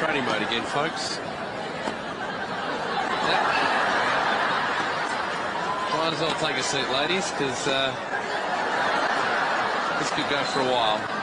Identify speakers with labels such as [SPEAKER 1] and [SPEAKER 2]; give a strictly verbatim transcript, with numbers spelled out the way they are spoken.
[SPEAKER 1] training mode again, folks. Yep. Might as well take a seat, ladies, because uh, this could go for a while.